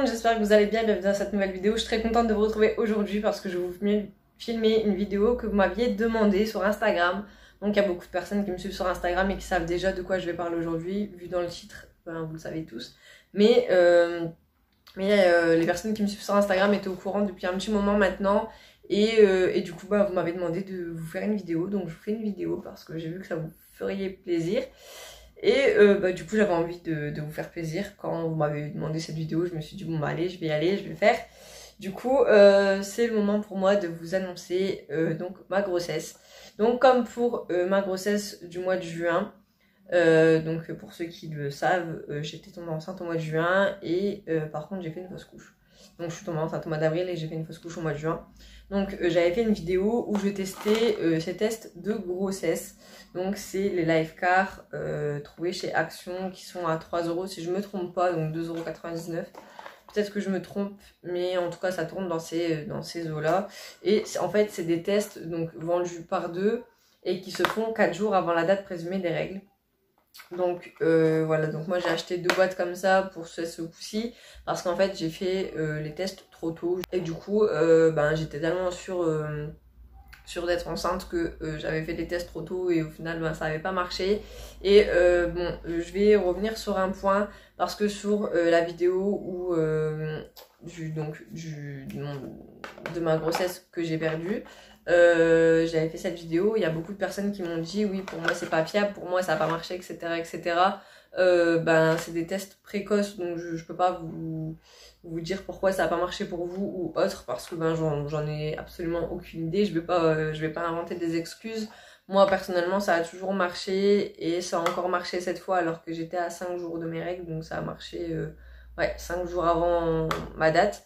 monde, j'espère que vous allez bien, bienvenue dans cette nouvelle vidéo. Je suis très contente de vous retrouver aujourd'hui parce que je vais vous filmer une vidéo que vous m'aviez demandé sur Instagram. Donc il y a beaucoup de personnes qui me suivent sur Instagram et qui savent déjà de quoi je vais parler aujourd'hui, vu dans le titre, ben, vous le savez tous. Mais les personnes qui me suivent sur Instagram étaient au courant depuis un petit moment maintenant. Et du coup, bah, vous m'avez demandé de vous faire une vidéo, donc je vous fais une vidéo parce que j'ai vu que ça vous ferait plaisir. Et bah, du coup, j'avais envie de vous faire plaisir. Quand vous m'avez demandé cette vidéo, je me suis dit, bon, bah, allez, je vais y aller, je vais le faire. Du coup, c'est le moment pour moi de vous annoncer donc ma grossesse. Donc, comme pour ma grossesse du mois de juin, donc pour ceux qui le savent, j'étais tombée enceinte au mois de juin et par contre, j'ai fait une fausse couche. Donc, je suis tombée enceinte au mois d'avril et j'ai fait une fausse couche au mois de juin. Donc j'avais fait une vidéo où je testais ces tests de grossesse. Donc c'est les Lifecare trouvés chez Action qui sont à 3 € si je me trompe pas, donc 2,99 €. Peut-être que je me trompe, mais en tout cas ça tourne dans ces eaux-là. Et en fait c'est des tests donc vendus par deux et qui se font 4 jours avant la date présumée des règles. Donc voilà, donc moi j'ai acheté 2 boîtes comme ça pour ce coup-ci parce qu'en fait j'ai fait les tests trop tôt et du coup ben, j'étais tellement sûre d'être enceinte que j'avais fait les tests trop tôt et au final ben, ça n'avait pas marché. Et bon, je vais revenir sur un point parce que sur la vidéo où de ma grossesse que j'ai perdue, j'avais fait cette vidéo, il y a beaucoup de personnes qui m'ont dit oui pour moi c'est pas fiable, pour moi ça n'a pas marché, etc. etc. Ben c'est des tests précoces donc je peux pas vous dire pourquoi ça n'a pas marché pour vous ou autre parce que ben j'en ai absolument aucune idée, je vais pas inventer des excuses. Moi personnellement ça a toujours marché et ça a encore marché cette fois alors que j'étais à 5 jours de mes règles, donc ça a marché 5 jours avant ma date.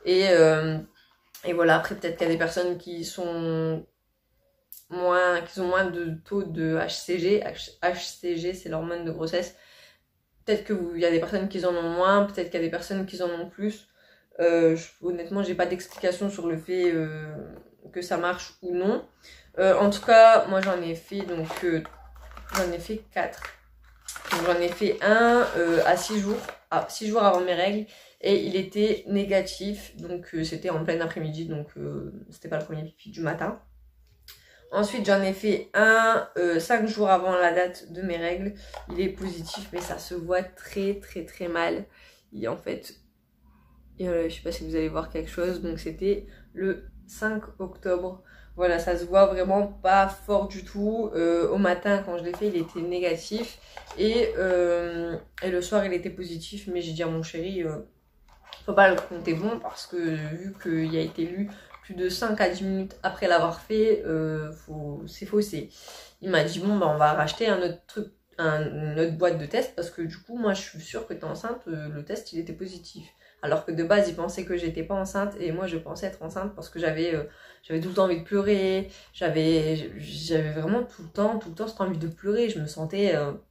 Et voilà, après peut-être qu'il y a des personnes qui ont moins de taux de HCG. HCG c'est l'hormone de grossesse. Peut-être qu'il y a des personnes qui en ont moins, peut-être qu'il y a des personnes qui en ont plus. Honnêtement, j'ai pas d'explication sur le fait que ça marche ou non. En tout cas, moi j'en ai fait donc j'en ai fait 4. Donc j'en ai fait un à 6 jours avant mes règles et il était négatif, donc c'était en plein après-midi, donc c'était pas le premier pipi du matin. Ensuite j'en ai fait un 5 jours avant la date de mes règles, il est positif mais ça se voit très mal. Et en fait, je sais pas si vous allez voir quelque chose, donc c'était le 5 octobre. Voilà, ça se voit vraiment pas fort du tout. Au matin, quand je l'ai fait, il était négatif. Et le soir, il était positif. Mais j'ai dit à mon chéri, faut pas le compter bon parce que vu qu'il a été lu plus de 5 à 10 minutes après l'avoir fait, c'est faussé. Il m'a dit, bon, bah, on va racheter un autre truc, une autre boîte de test parce que du coup, moi, je suis sûre que t'es enceinte. Le test, il était positif. Alors que de base, il pensait que j'étais pas enceinte et moi, je pensais être enceinte parce que j'avais tout le temps envie de pleurer. J'avais vraiment tout le temps cette envie de pleurer. Je me sentais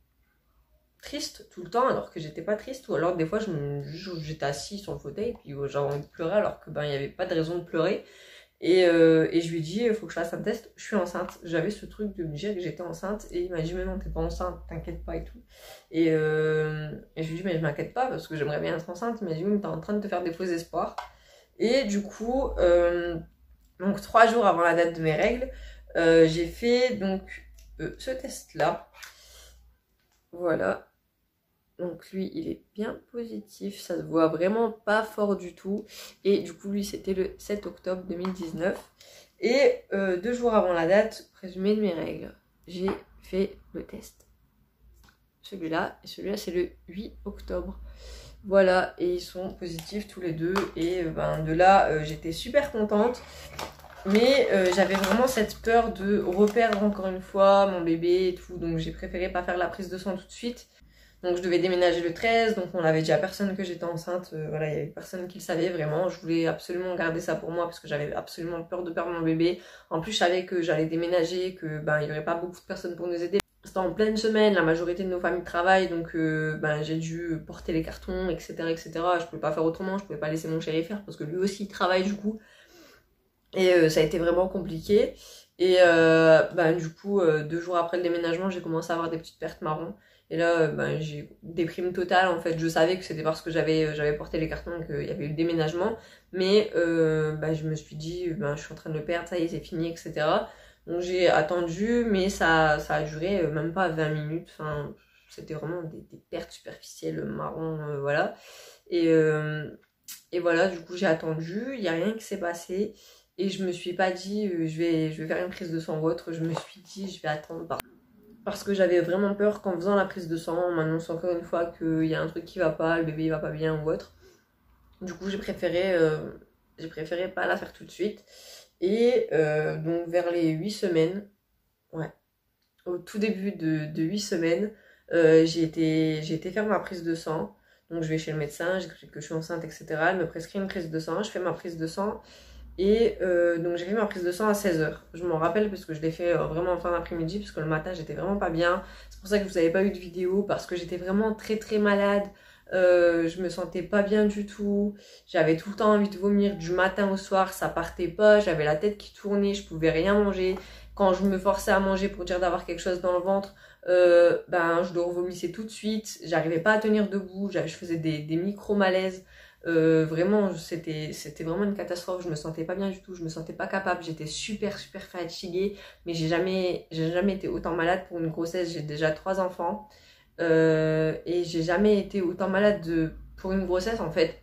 triste tout le temps alors que j'étais pas triste. Ou alors des fois, j'étais assise sur le fauteuil et puis j'avais envie de pleurer alors que ben, il n'y avait pas de raison de pleurer. Et je lui ai dit, il faut que je fasse un test, je suis enceinte. J'avais ce truc de me dire que j'étais enceinte et il m'a dit, mais non, t'es pas enceinte, t'inquiète pas et tout. Et je lui ai dit, mais je m'inquiète pas parce que j'aimerais bien être enceinte. Il m'a dit, oui, mais t'es en train de te faire des faux espoirs. Et du coup, donc 3 jours avant la date de mes règles, j'ai fait donc ce test-là. Voilà. Donc lui, il est bien positif, ça se voit vraiment pas fort du tout. Et du coup, lui, c'était le 7 octobre 2019. Et 2 jours avant la date présumée de mes règles, j'ai fait le test. Celui-là, et celui-là, c'est le 8 octobre. Voilà, et ils sont positifs tous les deux. Et ben, de là, j'étais super contente. Mais j'avais vraiment cette peur de reperdre encore une fois mon bébé et tout. Donc j'ai préféré pas faire la prise de sang tout de suite. Donc je devais déménager le 13, donc on avait dit à personne que j'étais enceinte, voilà, il y avait personne qui le savait vraiment. Je voulais absolument garder ça pour moi parce que j'avais absolument peur de perdre mon bébé. En plus je savais que j'allais déménager, que ben il n'y aurait pas beaucoup de personnes pour nous aider. C'était en pleine semaine, la majorité de nos familles travaillent, donc ben, j'ai dû porter les cartons, etc. etc. Je pouvais pas faire autrement, je pouvais pas laisser mon chéri faire parce que lui aussi il travaille du coup. Et ça a été vraiment compliqué. Et du coup, 2 jours après le déménagement, j'ai commencé à avoir des petites pertes marron. Et là, j'ai déprime totale en fait. Je savais que c'était parce que j'avais porté les cartons qu'il y avait eu le déménagement. Mais je me suis dit, je suis en train de le perdre, ça y est, c'est fini, etc. Donc j'ai attendu, mais ça a duré même pas 20 minutes. Enfin, c'était vraiment des pertes superficielles marron, voilà. Et voilà, du coup, j'ai attendu, il n'y a rien qui s'est passé. Et je me suis pas dit, je vais faire une prise de sang ou autre. Je me suis dit, je vais attendre. Parce que j'avais vraiment peur qu'en faisant la prise de sang, on m'annonce encore une fois qu'il y a un truc qui va pas, le bébé il va pas bien ou autre. Du coup, j'ai préféré pas la faire tout de suite. Et donc, vers les 8 semaines, ouais, au tout début de 8 semaines, j'ai été faire ma prise de sang. Donc, je vais chez le médecin, j'explique que je suis enceinte, etc. Elle me prescrit une prise de sang, je fais ma prise de sang. Et donc j'ai fait ma prise de sang à 16h. Je m'en rappelle parce que je l'ai fait vraiment en fin d'après-midi parce que le matin j'étais vraiment pas bien. C'est pour ça que vous n'avez pas eu de vidéo parce que j'étais vraiment très très malade. Je me sentais pas bien du tout. J'avais tout le temps envie de vomir du matin au soir, ça partait pas. J'avais la tête qui tournait, je pouvais rien manger. Quand je me forçais à manger pour dire d'avoir quelque chose dans le ventre, je le revomissais tout de suite. J'arrivais pas à tenir debout, je faisais des micro-malaises. Vraiment, c'était vraiment une catastrophe. Je me sentais pas bien du tout, je me sentais pas capable. J'étais super super fatiguée, mais j'ai jamais été autant malade pour une grossesse. J'ai déjà 3 enfants et j'ai jamais été autant malade pour une grossesse en fait.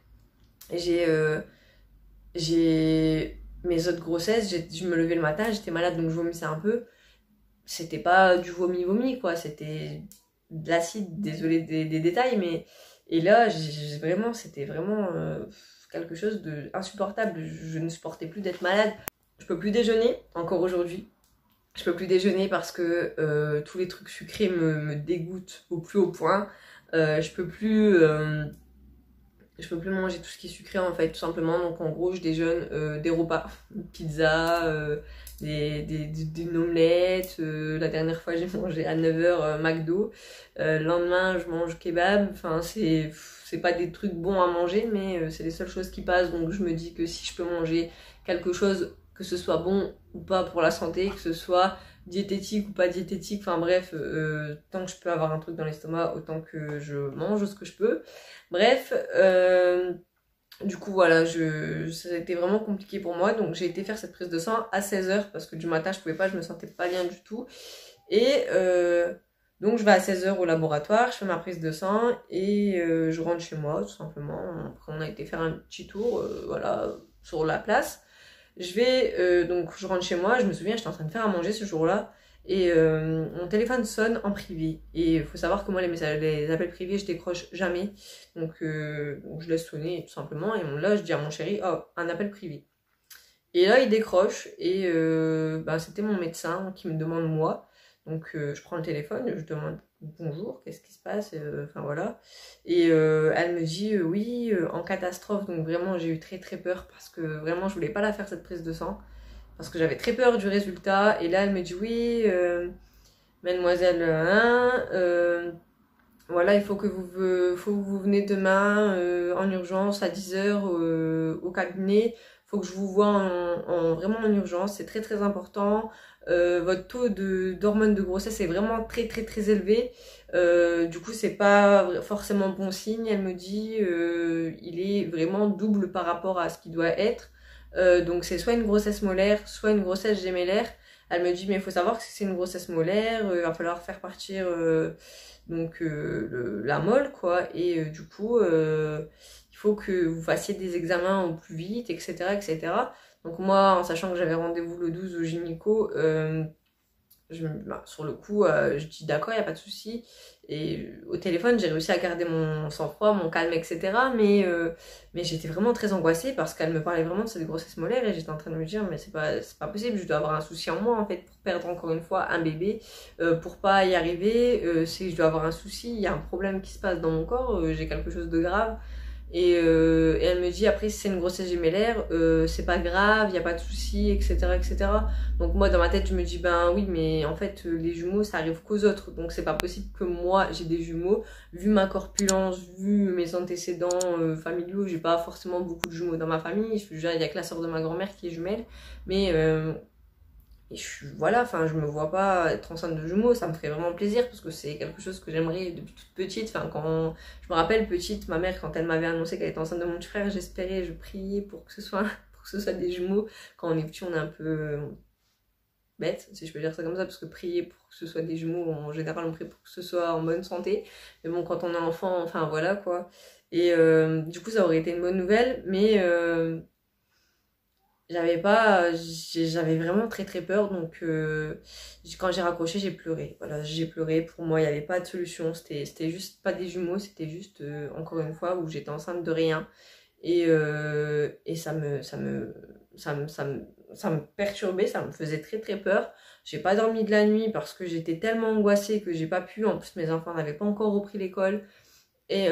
J'ai mes autres grossesses, je me levais le matin, j'étais malade donc je vomissais un peu. C'était pas du vomi quoi, c'était de l'acide. Désolée des détails, mais et là, c'était vraiment quelque chose de insupportable. Je ne supportais plus d'être malade. Je peux plus déjeuner, encore aujourd'hui. Je peux plus déjeuner parce que tous les trucs sucrés me dégoûtent au plus haut point. Je peux plus manger tout ce qui est sucré en fait, tout simplement. Donc en gros, je déjeune des repas, pizza, des omelettes. La dernière fois, j'ai mangé à 9h McDo. Le lendemain, je mange kebab. Enfin, c'est pas des trucs bons à manger, mais c'est les seules choses qui passent. Donc je me dis que si je peux manger quelque chose, que ce soit bon ou pas pour la santé, que ce soit diététique ou pas diététique, enfin bref, tant que je peux avoir un truc dans l'estomac, autant que je mange ce que je peux. Bref, du coup voilà, ça a été vraiment compliqué pour moi, donc j'ai été faire cette prise de sang à 16h parce que du matin je pouvais pas, je me sentais pas bien du tout. Et donc je vais à 16h au laboratoire, je fais ma prise de sang et je rentre chez moi tout simplement. Après on a été faire un petit tour, voilà, sur la place. Donc je rentre chez moi, je me souviens, j'étais en train de faire à manger ce jour-là. Et mon téléphone sonne en privé. Et il faut savoir que moi, les appels privés, je décroche jamais. Donc je laisse sonner tout simplement. Et là, je dis à mon chéri, oh, un appel privé. Et là, il décroche. Et c'était mon médecin qui me demande moi. Donc je prends le téléphone, je demande bonjour, qu'est-ce qui se passe, enfin voilà. Et elle me dit oui, en catastrophe. Donc vraiment, j'ai eu très très peur parce que vraiment, je voulais pas la faire cette prise de sang. Parce que j'avais très peur du résultat. Et là, elle me dit oui, mademoiselle, voilà, il faut que vous venez demain en urgence à 10h au cabinet. Il faut que je vous voie vraiment en urgence, c'est très très important. Votre taux d'hormones de grossesse est vraiment très très très élevé. Du coup, c'est pas forcément bon signe. Elle me dit, il est vraiment double par rapport à ce qu'il doit être. Donc c'est soit une grossesse molaire, soit une grossesse gémellaire. Elle me dit mais il faut savoir que si c'est une grossesse molaire, il va falloir faire partir la molle quoi. Et du coup il faut que vous fassiez des examens au plus vite, etc. etc. Donc moi, en sachant que j'avais rendez-vous le 12 au gynéco, sur le coup, je dis d'accord, il n'y a pas de souci. Et au téléphone, j'ai réussi à garder mon sang-froid, mon calme, etc. Mais j'étais vraiment très angoissée parce qu'elle me parlait vraiment de cette grossesse molaire et j'étais en train de me dire, mais c'est pas possible, je dois avoir un souci en moi en fait pour perdre encore une fois un bébé, pour pas y arriver, c'est que je dois avoir un souci, il y a un problème qui se passe dans mon corps, j'ai quelque chose de grave. Et elle me dit après si c'est une grossesse gémellaire, c'est pas grave, il n'y a pas de souci, etc., etc. Donc moi dans ma tête je me dis ben oui mais en fait les jumeaux ça arrive qu'aux autres, donc c'est pas possible que moi j'ai des jumeaux. Vu ma corpulence, vu mes antécédents familiaux, j'ai pas forcément beaucoup de jumeaux dans ma famille. Il y a que la soeur de ma grand-mère qui est jumelle, mais voilà, enfin, je me vois pas être enceinte de jumeaux, ça me ferait vraiment plaisir parce que c'est quelque chose que j'aimerais depuis toute petite. Enfin, quand je me rappelle petite, ma mère, quand elle m'avait annoncé qu'elle était enceinte de mon petit frère, j'espérais, je priais pour que ce soit, pour que ce soit des jumeaux. Quand on est petit, on est un peu bête, si je peux dire ça comme ça, parce que prier pour que ce soit des jumeaux, en général, on prie pour que ce soit en bonne santé. Mais bon, quand on est enfant, enfin voilà quoi. Et du coup, ça aurait été une bonne nouvelle, mais j'avais vraiment très très peur, donc quand j'ai raccroché, j'ai pleuré. Voilà, j'ai pleuré. Pour moi, il n'y avait pas de solution. C'était juste pas des jumeaux, c'était juste encore une fois où j'étais enceinte de rien. Et ça me perturbait, ça me faisait très très peur. J'ai pas dormi de la nuit parce que j'étais tellement angoissée que j'ai pas pu. En plus, mes enfants n'avaient pas encore repris l'école. Et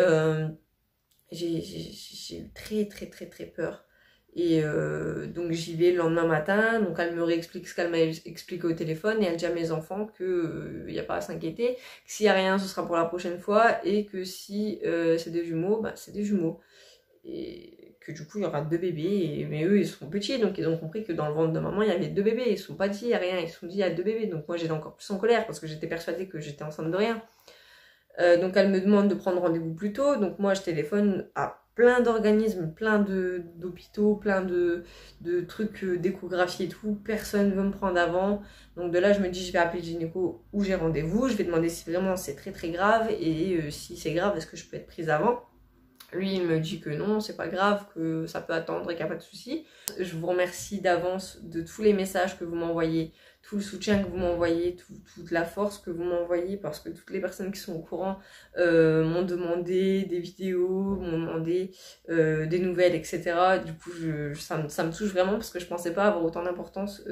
j'ai eu très très très très peur. Et donc j'y vais le lendemain matin, donc elle me réexplique ce qu'elle m'a expliqué au téléphone et elle dit à mes enfants que n'y a pas à s'inquiéter, que s'il n'y a rien ce sera pour la prochaine fois et que si c'est des jumeaux, bah c'est des jumeaux. Et que du coup il y aura 2 bébés, mais eux ils sont petits donc ils ont compris que dans le ventre de maman il y avait 2 bébés, ils se sont pas dit il y a rien, ils se sont dit il y a 2 bébés, donc moi j'étais encore plus en colère parce que j'étais persuadée que j'étais enceinte de rien. Donc elle me demande de prendre rendez-vous plus tôt, donc moi je téléphone à plein d'organismes, plein d'hôpitaux, plein de trucs d'échographie et tout, personne veut me prendre avant, donc de là je me dis je vais appeler le gynéco où j'ai rendez-vous, je vais demander si vraiment c'est très très grave et si c'est grave est-ce que je peux être prise avant. Lui il me dit que non, c'est pas grave, que ça peut attendre et qu'il n'y a pas de souci. Je vous remercie d'avance de tous les messages que vous m'envoyez, tout le soutien que vous m'envoyez, toute la force que vous m'envoyez, parce que toutes les personnes qui sont au courant m'ont demandé des vidéos, m'ont demandé des nouvelles, etc. Du coup, ça me touche vraiment parce que je pensais pas avoir autant d'importance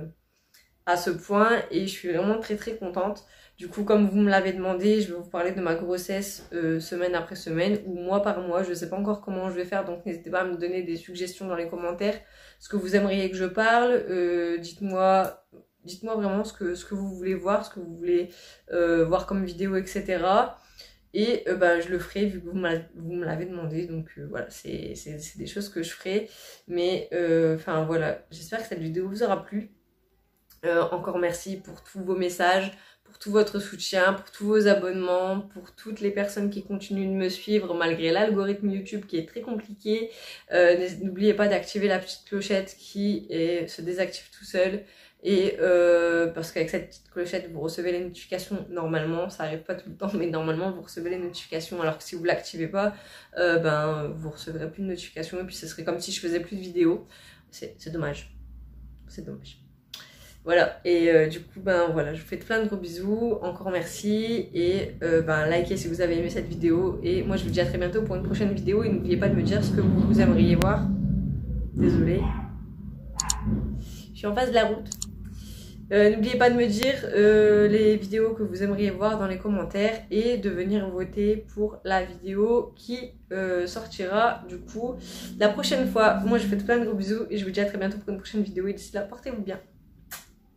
à ce point et je suis vraiment très très contente. Du coup, comme vous me l'avez demandé, je vais vous parler de ma grossesse semaine après semaine ou mois par mois. Je ne sais pas encore comment je vais faire, donc n'hésitez pas à me donner des suggestions dans les commentaires. Ce que vous aimeriez que je parle, dites-moi vraiment ce que vous voulez voir, ce que vous voulez voir comme vidéo, etc. Et je le ferai vu que vous me l'avez demandé. Donc voilà, c'est des choses que je ferai. Mais enfin voilà, j'espère que cette vidéo vous aura plu. Encore merci pour tous vos messages, pour tout votre soutien, pour tous vos abonnements, pour toutes les personnes qui continuent de me suivre malgré l'algorithme YouTube qui est très compliqué. N'oubliez pas d'activer la petite clochette qui se désactive tout seul. Et parce qu'avec cette petite clochette vous recevez les notifications normalement, ça arrive pas tout le temps mais normalement vous recevez les notifications, alors que si vous l'activez pas vous recevrez plus de notifications et puis ce serait comme si je faisais plus de vidéos. C'est dommage, c'est dommage. Voilà, et du coup, voilà, je vous fais plein de gros bisous, encore merci, et likez si vous avez aimé cette vidéo, et moi je vous dis à très bientôt pour une prochaine vidéo, et n'oubliez pas de me dire ce que vous aimeriez voir. Désolée, je suis en face de la route. N'oubliez pas de me dire les vidéos que vous aimeriez voir dans les commentaires, et de venir voter pour la vidéo qui sortira du coup la prochaine fois. Moi je vous fais plein de gros bisous, et je vous dis à très bientôt pour une prochaine vidéo, et d'ici là, portez-vous bien.